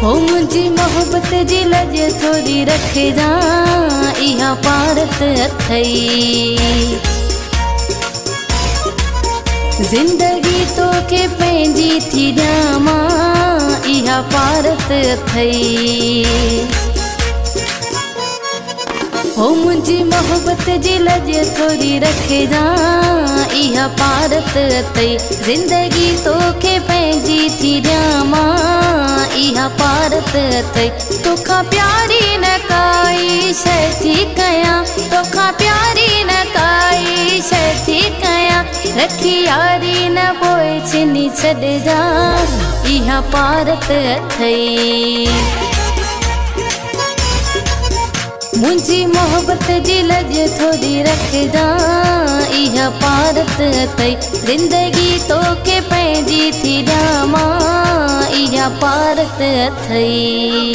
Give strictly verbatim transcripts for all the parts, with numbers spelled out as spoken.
हो मुझी मोहब्बत जी लज थोड़ी रखदा इहा पारत अथई जिंदगी तो के पंहिंजी थी ॾियां इहा पारत अथई हो मुझी मोहब्बत जी लज थोड़ी रखदा इहा पारत अथई जिंदगी तो के पंहिंजी थी ॾियां इहा पारत अथई तोखां प्यारी न काई शइ थी कयां तोखां प्यारी न काई शइ थी कयां रखी यारी न पोइ छिनी छॾजा इहा पारत अथई मुझी मोहब्बत जी लज थोड़ी रखदा इहा पारत अथई जिंदगी तो के पंहिंजी थी ॾियां इहा पारत अथई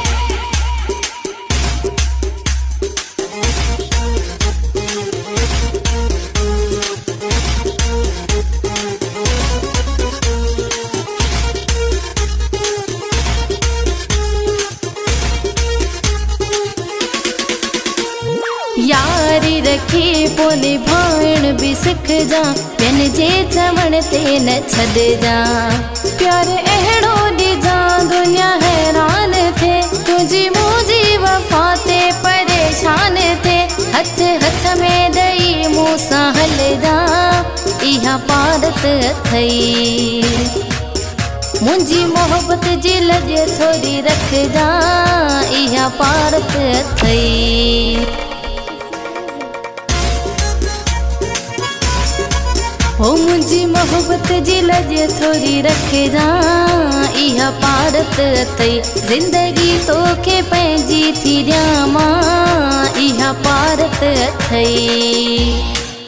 यारी रखी पोइ निभाइण भी सिखजा ॿियनि जे चवण ते न छॾजा प्यार अहिड़ो ॾिजा दुनिया हैरान थे तुंहिंजी मुंहिंजी वफ़ा ते परेशान थे हथ हथ में ॾेई मूं सां हलदा इहा पारत अथई मुंहिंजी मोहब्बत जी लज थोड़ी रखदा इहा पारत अथई हो मुझी मोहब्बत जी लज थोड़ी रखदा इहा पारत अथई जिंदगी तो के पंहिंजी थी ॾियां इहा पारत अथई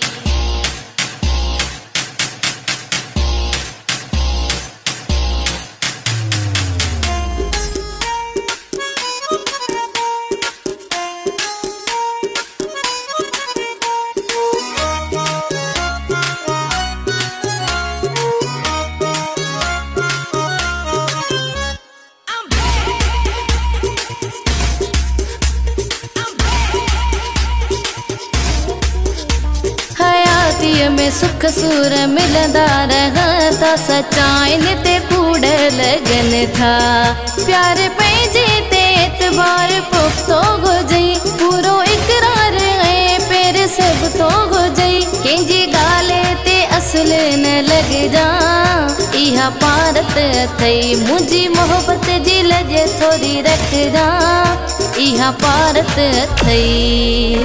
में सुख सूर मिलंदा रहता सचाइन ते कूड़ लगन था प्यार पंहिंजे ते एतबार पुख्तो घुरजई पूरो इकरार ऐं पेर सब तो घुरजई कंहिंजी ॻाल्हि ते असुल न लॻजा इहा पारत अथई मुंहिंजी मोहब्बत जी लज थोड़ी रखदा इहा पारत अथई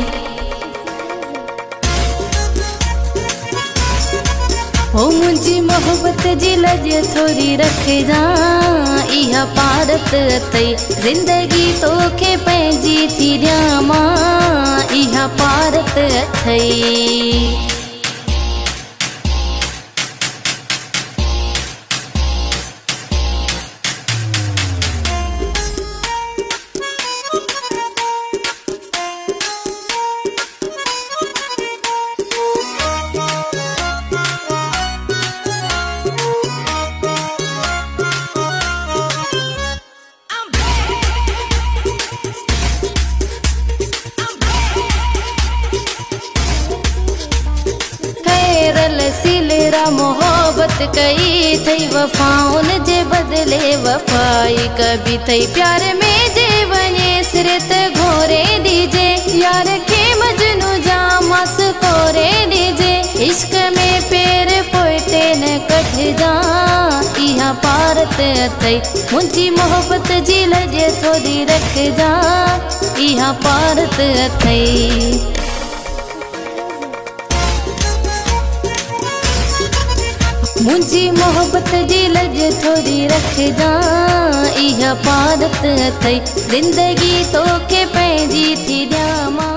हो मुझी मोहब्बत जी लज थोड़ी रखदा इहा पारत अथई जिंदगी तो के पंहिंजी थी ॾियां इहा पारत अथई सिलेरा मोहब्बत कई थई वफाउन जे बदले वफाई कभी थई प्यार में जे वने सिरत घोरे दीजे यार के मजनू जा मस कोरे दीजे इश्क में पेर पोइते न कढदा इहा पारत अथई मुंहिंजी मोहब्बत जी लज थोड़ी रखदा इहा पारत अथई मुंहिंजी मोहब्बत जी लज थोड़ी रखदा इहा पारत अथई जिंदगी तो के पंहिंजी थी ॾियां